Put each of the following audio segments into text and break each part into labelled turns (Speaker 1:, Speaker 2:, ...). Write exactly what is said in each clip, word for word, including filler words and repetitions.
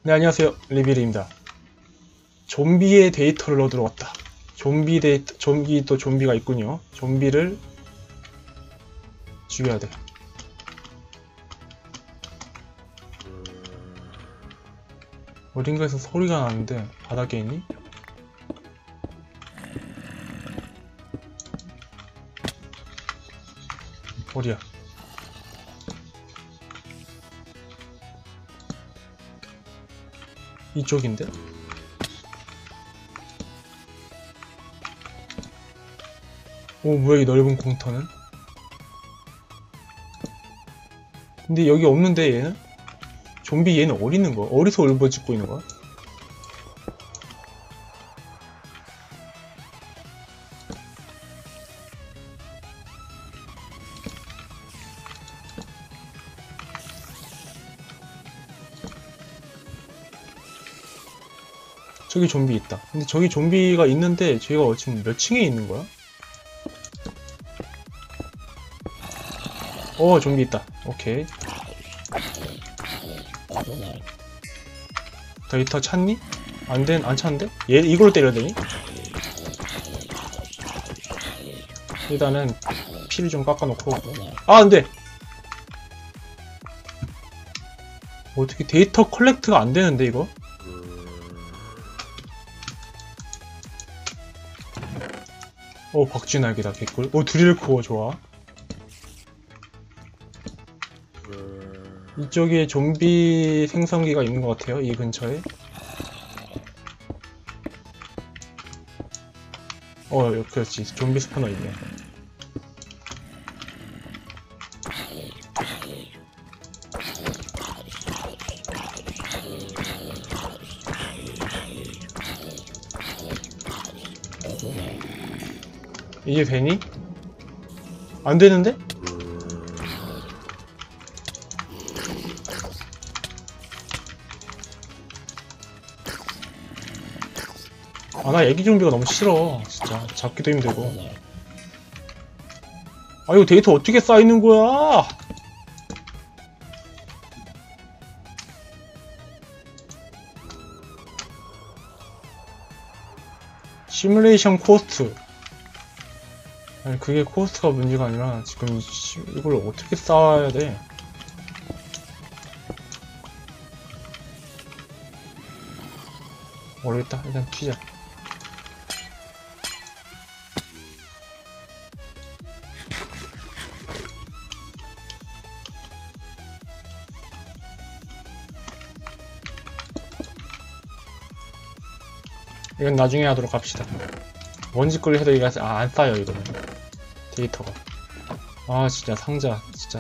Speaker 1: 네, 안녕하세요. 리비리입니다. 좀비의 데이터를 얻으러 왔다. 좀비 데이터, 좀비 또 좀비가 있군요. 좀비를 죽여야 돼. 어딘가에서 소리가 나는데 바닥에 있니? 어디야? 이쪽인데? 오, 뭐야 이 넓은 공터는? 근데 여기 없는데 얘는? 좀비 얘는 어디 있는 거야? 어디서 울부짖고 있는 거야? 저기 좀비 있다. 근데 저기 좀비가 있는데 저희가 지금 몇 층에 있는 거야? 어, 좀비 있다. 오케이. 데이터 찾니? 안 된, 안 찾는데? 얘 이걸로 때려야 되니? 일단은 피를 좀 깎아놓고. 아, 안 돼! 어떻게 데이터 컬렉트가 안 되는데, 이거? 오, 박쥐날개다, 개꿀. 오, 드릴코어 좋아. 이쪽에 좀비 생성기가 있는 것 같아요, 이 근처에. 어, 그렇지. 좀비 스포너 있네. 이게 되니? 안 되는데? 아, 나 애기 좀비가 너무 싫어. 진짜. 잡기도 힘들고. 아, 이거 데이터 어떻게 쌓이는 거야? 시뮬레이션 코스트. 아니, 그게 코스트가 문제가 아니라 지금 이걸 어떻게 쌓아야 돼? 모르겠다. 일단 튀자. 이건 나중에 하도록 합시다. 먼지 끌려 해도 이거 아, 안 쌓여 이거는 데이터가. 아 진짜 상자 진짜.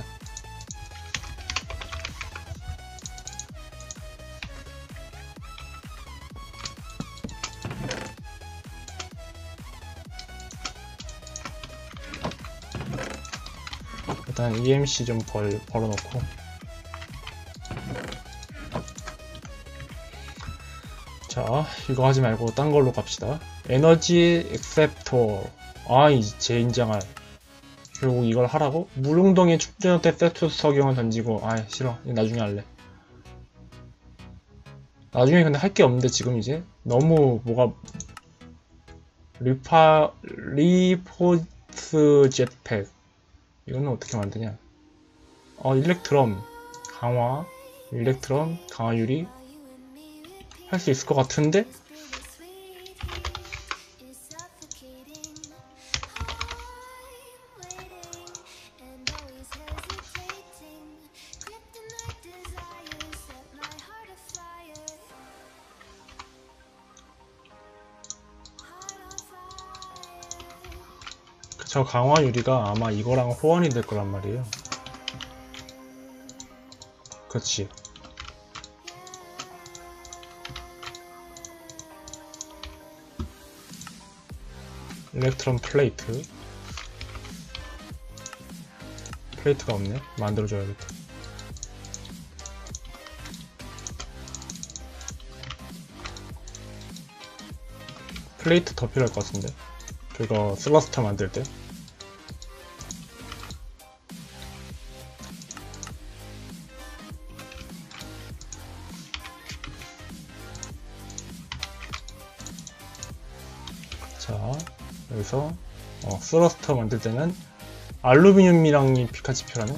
Speaker 1: 일단 이엠씨 좀 벌, 벌어놓고. 자, 이거 하지 말고 딴 걸로 갑시다. 에너지 액셉터. 아, 이제 젠장할. 결국 이걸 하라고? 물웅덩이 축전역 때 세트 석영을 던지고. 아, 싫어. 이거 나중에 할래. 나중에 근데 할 게 없는데 지금 이제 너무 뭐가 리파 리포트 jetpack. 이거는 어떻게 만드냐? 어, 일렉트럼 강화, 일렉트럼 강화 유리 할 수 있을 것 같은데? 저 강화 유리가 아마 이거랑 호환이 될 거란 말이에요. 그렇지. 일렉트론 플레이트. 플레이트가 없네. 만들어줘야겠다. 플레이트 더 필요할 것 같은데. 그거 슬러스터 만들 때. 자, 여기서 어, 스러스터 만들 때는 알루미늄이랑 같이 필요하네.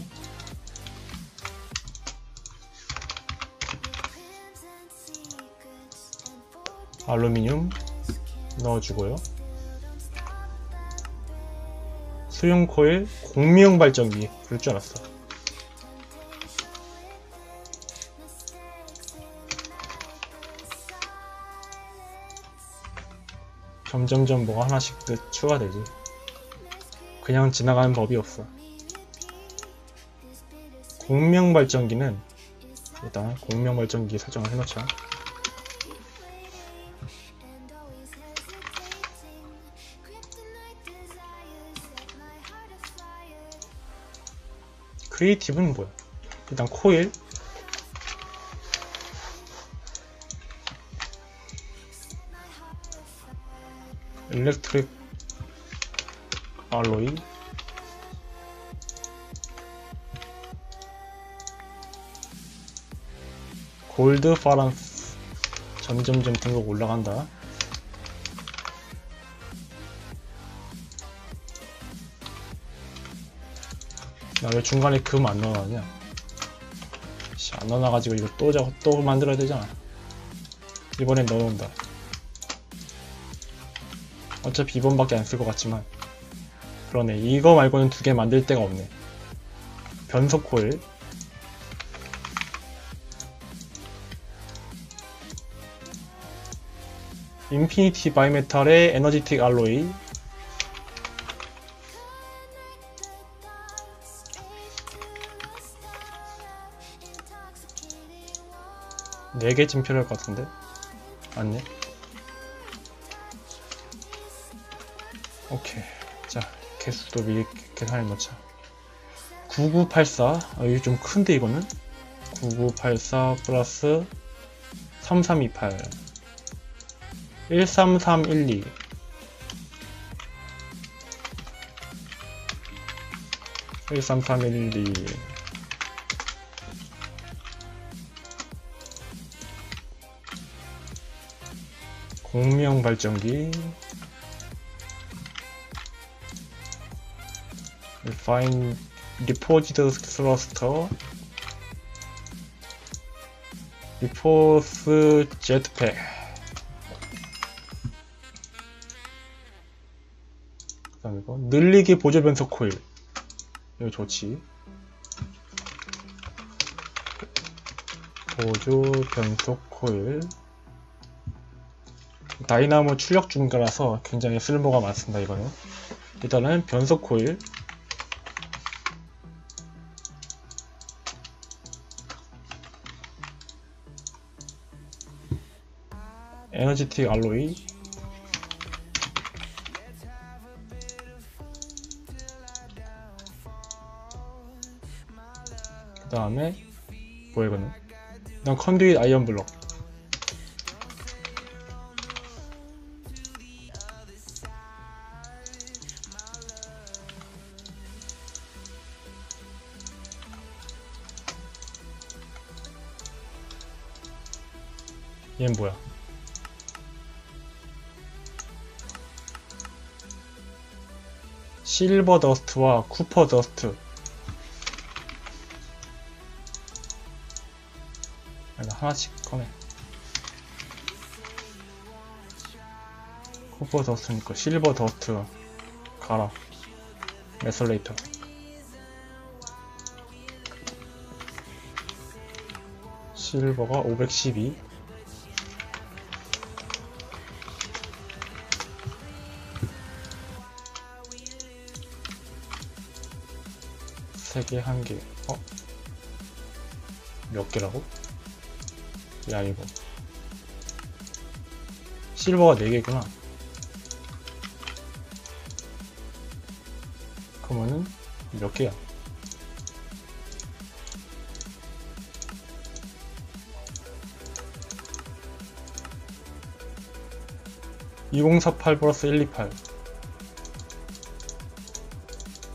Speaker 1: 알루미늄 넣어주고요. 수용 코일, 공명 발전기. 그럴 줄 알았어. 점점점 뭐가 하나씩 더 추가되지. 그냥 지나가는 법이 없어. 공명 발전기는 일단 공명 발전기 설정을 해놓자. 크리에이티브는 뭐야? 일단 코일, 일렉트릭 알로이, 골드 파란스. 점점점 등급 올라간다. 나 왜 중간에 금 안 넣어놨냐? 씨, 안 넣어놔가지고 이거 또, 자, 또 만들어야 되잖아. 이번엔 넣어놓는다. 어차피 이번밖에 안 쓸 것 같지만. 그러네. 이거 말고는 두 개 만들 데가 없네. 변속 코일, 인피니티 바이메탈의 에너지틱 알로이, 네 개쯤 필요할 것 같은데? 맞네. 오케이. 자, 개수도 미리 계산해 놓자. 구구팔사. 아, 이게 좀 큰데, 이거는? 구구팔사 플러스 삼삼이팔. 일삼삼일이. 일삼삼일이. 공명 발전기, Refine Reforged Thruster, Reforce Jetpack. 그 다음 이거 늘리기 보조 변속 코일. 이거 좋지. 보조 변속 코일. 다이나모 출력 중가라서 굉장히 쓸모가 많습니다. 이거는 일단은 변속 코일, 에너지틱 알로이, 그 다음에 뭐야 이거는? 일단 컨듀잇 아이언 블럭. 얘는 뭐야? 실버 더스트와 쿠퍼 더스트. 하나씩 꺼내. 쿠퍼 더스트니까 실버 더스트 가라. 메설레이터. 실버가 오백십이. 세 개, 한 개. 어? 몇 개라고? 야, 이거. 실버가 네 개구나. 그러면은 몇 개야? 이공사팔 플러스 일이팔.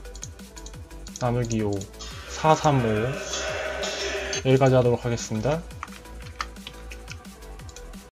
Speaker 1: 나누기 오. 사삼오. 여기까지 하도록 하겠습니다.